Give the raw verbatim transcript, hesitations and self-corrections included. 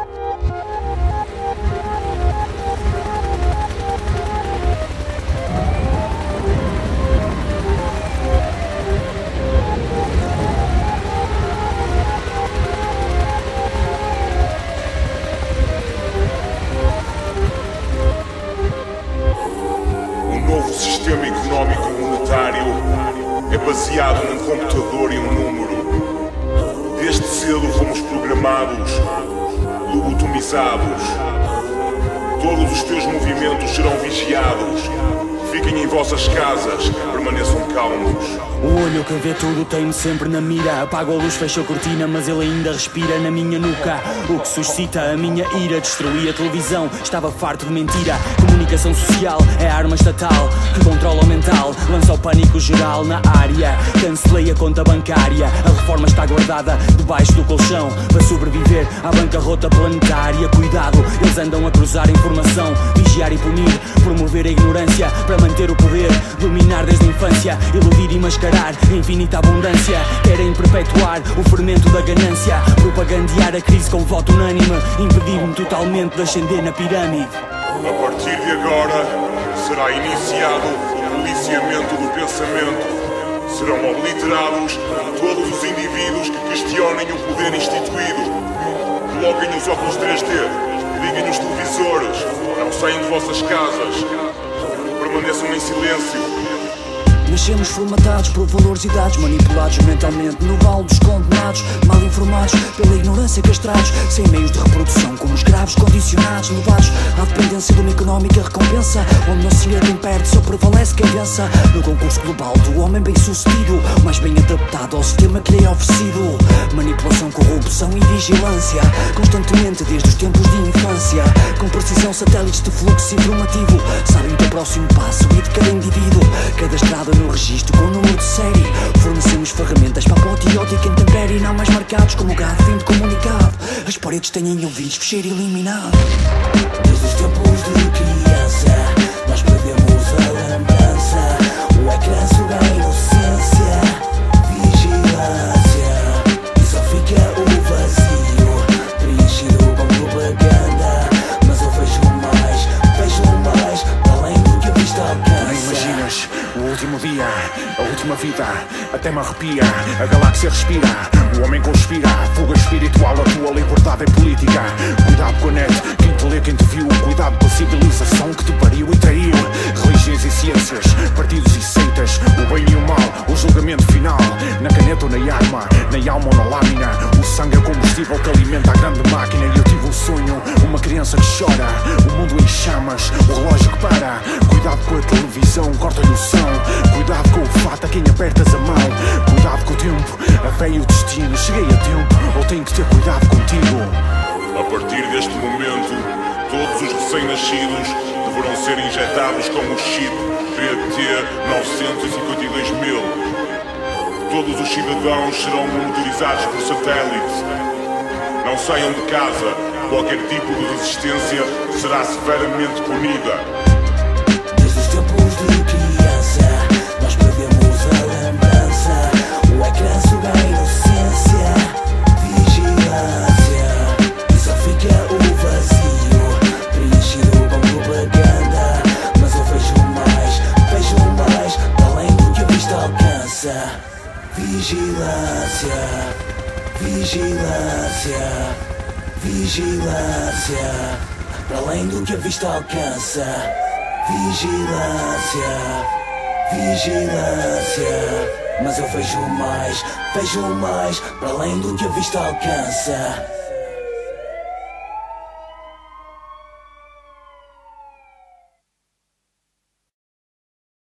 O sistema económico monetário é baseado num computador e um número. Desde cedo fomos programados, lobotomizados. Todos os teus movimentos serão vigiados. Fiquem em vossas casas, permaneçam calmos. O olho que vê tudo tem-me sempre na mira. Apago a luz, fecho a cortina, mas ele ainda respira na minha nuca. O que suscita a minha ira, destruí a televisão, estava farto de mentira. Comunicação social é a arma estatal que controla o mental, lança o pânico geral na área. Cancelei a conta bancária, a reforma está guardada debaixo do colchão para sobreviver à bancarrota planetária. Cuidado, eles andam a cruzar informação, vigiar e punir, promover a ignorância para manter o poder, dominar desde a infância, iludir e mascarar a infinita abundância. Querem perpetuar o fermento da ganância, propagandear a crise com voto unânime, impedir-me totalmente de ascender na pirâmide. A partir de agora será iniciado o policiamento do pensamento. Serão obliterados todos os indivíduos que questionem o poder instituído. Coloquem os óculos três D, liguem os televisores, não saiam de vossas casas, permaneçam em silêncio. Nascemos formatados por valores e dados, manipulados mentalmente no vale dos condenados, mal informados pela ignorância, castrados, sem meios de reprodução, como escravos condicionados, levados à dependência de uma económica recompensa, onde não se quem perde, só prevalece quem vença. No concurso global do homem bem sucedido, mais bem adaptado ao sistema que lhe é oferecido. Manipulação, corrupção e vigilância, constantemente desde os tempos de infância. Com precisão satélites de fluxo informativo, sabem que o próximo passo e de cada indivíduo, cadastrado no registro com o número de série. Fornecemos ferramentas para a apoteótica intempérie, não mais marcados como o gado fim de comunicado. As paredes têm ouvidos, fecheiro eliminado. Desde os tempos de criança, nós perdemos a lembrança. O ecrã suga a inocência, vigilância, e só fica o vazio, preenchido com propaganda. Mas eu vejo mais, vejo mais, além do que a vista alcança. Nem imaginas o último dia, a última vida, até me arrepia. A galáxia respira, o homem conspira. Fuga espiritual, a tua liberdade é política. Cuidado com a net, quem te lê, quem te viu. Cuidado com a civilização que te pariu e traiu. Religiões e ciências, partidos e seitas, o bem e o mal, o julgamento final. Na caneta ou na arma, na alma ou na lâmina. O sangue é o combustível que alimenta a grande máquina. E eu tive um sonho, uma criança que chora, o mundo em chamas, o relógio que para. Cuidado com a televisão, corta-lhe o som. Cuidado com o fato a quem apertas a mão. Cuidado com o tempo, a fé e o destino. Cheguei a tempo, ou tenho que ter cuidado contigo. A partir deste momento, todos os recém-nascidos deverão ser injetados com o chip P T novecentos e cinquenta e dois mil. Todos os cidadãos serão monitorizados por satélite. Não saiam de casa, qualquer tipo de resistência será severamente punida. Desde os tempos de criança, nós perdemos a lembrança. O ecrã suga a inocência, vigilância, e só fica o vazio, preenchido com propaganda. Mas eu vejo mais, vejo mais, além do que a vista alcança. Vigilância, vigilância, vigilância, para além do que a vista alcança. Vigilância, vigilância, mas eu vejo mais, vejo mais, para além do que a vista alcança.